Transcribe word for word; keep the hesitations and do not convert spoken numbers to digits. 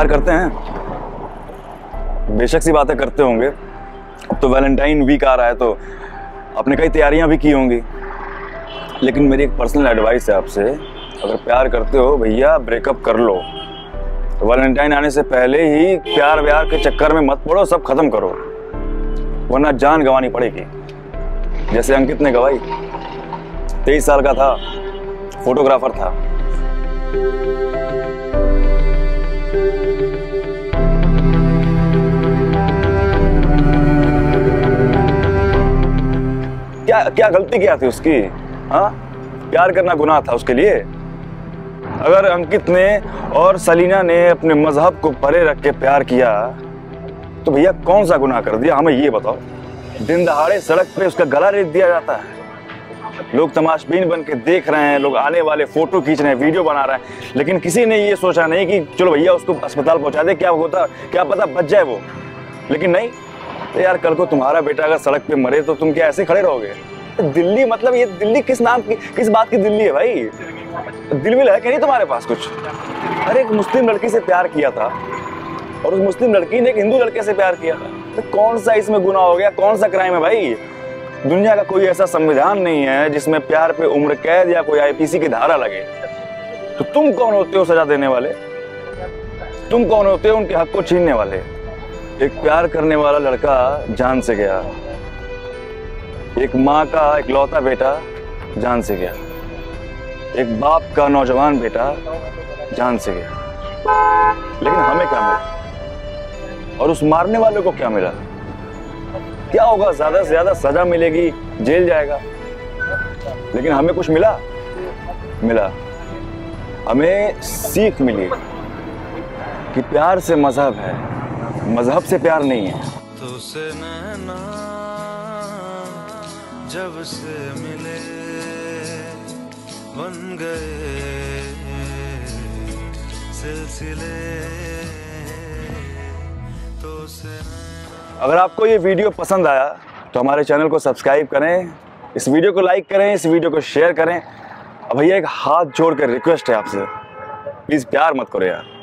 प्यार करते हैं? बेशक सी बातें करते होंगे। अब तो वैलेंटाइन वीक आ रहा है तो आपने कई तैयारियां भी की होंगी, लेकिन मेरी एक पर्सनल एडवाइस है आपसे, अगर प्यार करते हो भैया ब्रेकअप कर लो। वैलेंटाइन आने से पहले ही प्यार व्यार के चक्कर में मत पड़ो, सब खत्म करो, वरना जान गंवानी पड़ेगी, जैसे अंकित ने गवाई। तेईस साल का था, फोटोग्राफर था। क्या क्या गलती क्या थी उसकी? हाँ, प्यार करना गुनाह था उसके लिए? अगर अंकित ने और सलीना ने अपने मजहब को परे रख के प्यार किया तो भैया कौन सा गुनाह कर दिया, हमें ये बताओ। दिन दहाड़े सड़क पे उसका गला रेत दिया जाता है, लोग तमाशबीन बन के देख रहे हैं, लोग आने वाले फोटो खींच रहे हैं, वीडियो बना रहे हैं, लेकिन किसी ने ये सोचा नहीं कि चलो भैया उसको अस्पताल पहुंचा दे, क्या होता क्या पता बच जाए वो। लेकिन नहीं, तो यार कल को तुम्हारा बेटा अगर सड़क पे मरे तो तुम क्या ऐसे खड़े रहोगे? दिल्ली मतलब ये दिल्ली किस नाम की, किस बात की दिल्ली है भाई? दिल विल है कि नहीं तुम्हारे पास कुछ? अरे एक मुस्लिम लड़की से प्यार किया था और उस मुस्लिम लड़की ने एक हिंदू लड़के से प्यार किया था, तो कौन सा इसमें गुनाह हो गया, कौन सा क्राइम है भाई? दुनिया का कोई ऐसा संविधान नहीं है जिसमें प्यार पे उम्र कैद या कोई आईपीसी की धारा लगे। तो तुम कौन होते हो सजा देने वाले? तुम कौन होते हो उनके हक को छीनने वाले? एक प्यार करने वाला लड़का जान से गया, एक माँ का इकलौता बेटा जान से गया, एक बाप का नौजवान बेटा जान से गया, लेकिन हमें क्या मिला? और उस मारने वाले को क्या मिला? क्या होगा? ज्यादा से ज्यादा सजा मिलेगी, जेल जाएगा, लेकिन हमें कुछ मिला? मिला हमें सीख मिली कि प्यार से मजहब है, मजहब से प्यार नहीं है। तो से नैना जब से मिले बन गए सिलसिले, तो से। अगर आपको ये वीडियो पसंद आया तो हमारे चैनल को सब्सक्राइब करें, इस वीडियो को लाइक करें, इस वीडियो को शेयर करें। अब भैया एक हाथ जोड़ कर रिक्वेस्ट है आपसे, प्लीज प्यार मत करो यार।